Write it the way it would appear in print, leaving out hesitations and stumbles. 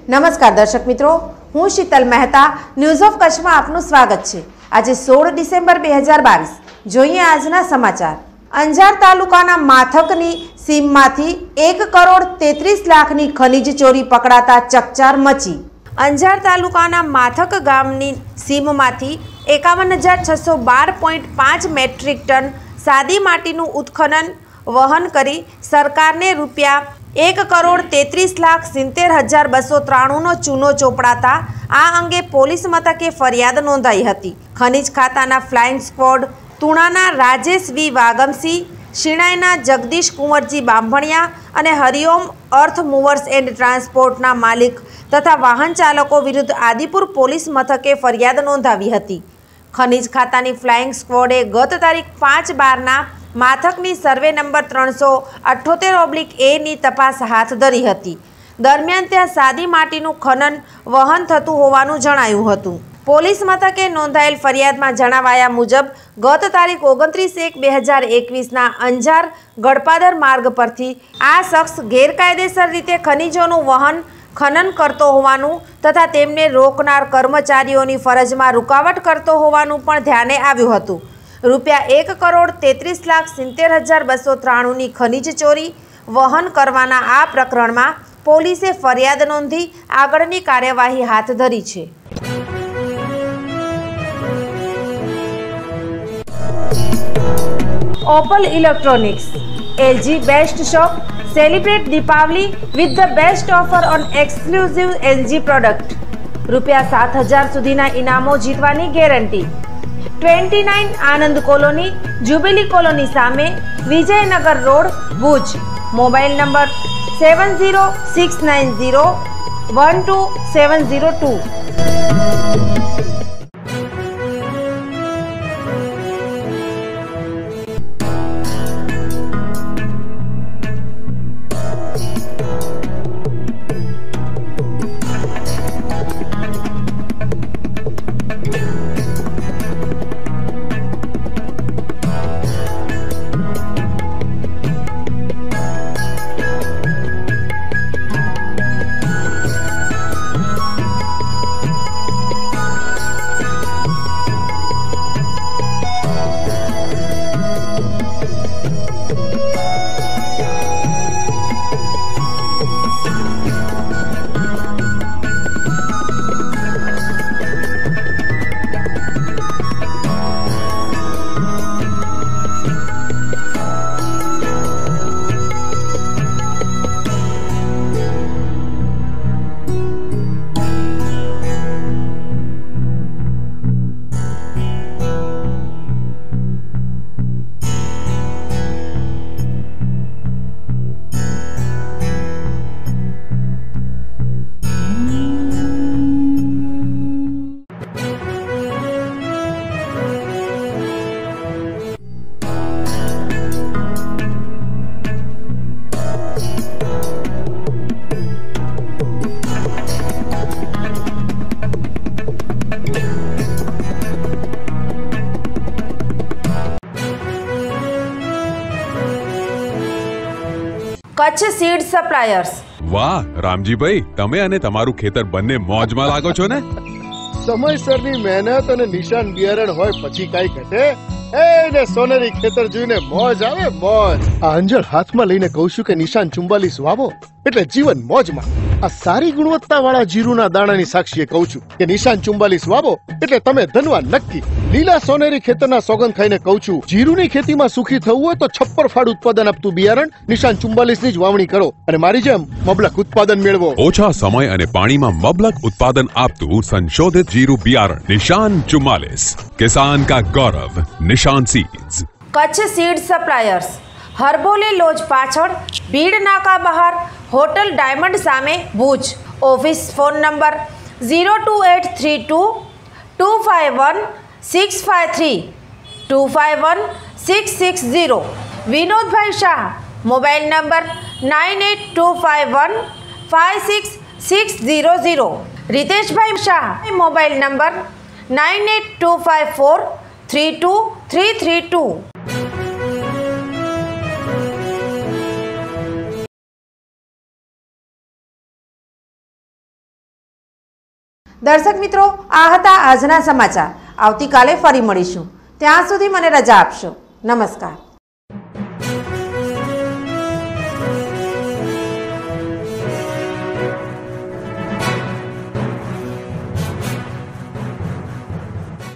નમસ્કાર દર્શક મિત્રો, હું શીતલ મહેતા ન્યૂઝ ઓફ કચ્છમાં આપનું સ્વાગત છે। આજે 16 ડિસેમ્બર 2022 જોઈએ આજના સમાચાર। અંજાર તાલુકાના માથકની સીમમાંથી 1,33 લાખની ખનીજ ચોરી પકડાતા ચકચાર મચી। અંજાર તાલુકાના માથક ગામની સીમમાંથી 51,612.5 મેટ્રિક ટન સાદી માટીનું ઉત્ખનન વહન કરી સરકારને ₹1,33,70,293નો ચૂનો ચોપડાતા આ અંગે પોલીસ મથકે ફરિયાદ નોંધાઈ હતી। ખનીજ ખાતાના ફ્લાઇંગ સ્ક્વોડ તુણાના રાજેશ વી વાગમસિંહ, શિણાઈના જગદીશ કુંવરજી બાંભણિયા અને હરિઓમ અર્થ મૂવર્સ એન્ડ ટ્રાન્સપોર્ટના માલિક તથા વાહન ચાલકો વિરુદ્ધ આદિપુર પોલીસ મથકે ફરિયાદ નોંધાવી હતી। ખનીજ ખાતાની ફ્લાઇંગ સ્ક્વોડે ગત તારીખ 5/12ના માથકની સર્વે નંબર 378/A ની તપાસ હાથ ધરી હતી। દરમિયાન ત્યાં સાદી માટીનું ખનન વહન થતું હોવાનું જણાયું હતું। પોલીસ મથકે નોંધાયેલ ફરિયાદમાં જણાવાયા મુજબ ગત તારીખ 29/1/2021ના અંજાર ગડપાદર માર્ગ પરથી આ શખ્સ ગેરકાયદેસર રીતે ખનીજોનું ખનન કરતો હોવાનું તથા તેમને રોકનાર કર્મચારીઓની ફરજમાં રૂકાવટ કરતો હોવાનું પણ ધ્યાને આવ્યું હતું। ₹1,33,70,293ની ખનીજ ચોરી વહન કરવાના આ પ્રકરણમાં પોલીસે ફરિયાદ નોંધી આગળની કાર્યવાહી હાથ ધરી છે। Opal Electronics, LG Best Shop, celebrate Deepavali with the best offer on exclusive LG product. ₹7,000 સુધીના ઇનામો જીતવાની guarantee. 29 Anand colony, jubilee colony સામે, Vijaynagar road, Bhuj. Mobile number 7069012702। Kutch seed suppliers. વાહ રામજીભાઈ, તમે અને તમારું ખેતર બંને મોજમાં લાગો છો ને? સમયસરની મહેનત અને નિશાન બિયારણ હોય પછી કાઈ ઘટે? એને સોનેરી ખેતર જોઈને મોજ આવે, મોજ। આ અંજળ હાથમાં લઈને કહું છું કે નિશાન 44 વાવો એટલે જીવન મોજમાં। આ સારી ગુણવત્તાવાળા જીરુના દાણાની સાક્ષીએ કહું છું કે નિશાન 44 વાવો એટલે તમે ધનવાન નક્કી। લીલા સોનેરી ખેતરના સોગંદ ખાઈને કહું છું, જીરુની ખેતીમાં સુખી થવું હોય તો 56 ફાડ ઉત્પાદન આપતું બિયારણ નિશાન 44ની જ વાવણી કરો અને મારી જેમ મબલક ઉત્પાદન મેળવો। ઓછા સમય અને પાણીમાં મબલક ઉત્પાદન આપતું સંશોધિત જીરુ બિયારણ નિશાન 44, કિસાન કા ગૌરવ, Nishan seeds. Kutch seed suppliers, Harbole lodge પાછળ, ભીડ નાકા બહાર, હોટલ ડાયમંડ સામે, Bhuj. Office phone number 02832 251 653 251 660। Vinodbhai Shah, mobile number 982515 56600। Riteshbhai Shah, mobile number 9825432332। દર્શક મિત્રો, આ હતા આજના સમાચાર. આવતીકાલે ફરી મળીશું. ત્યાં સુધી મને રજા આપશો. નમસ્કાર.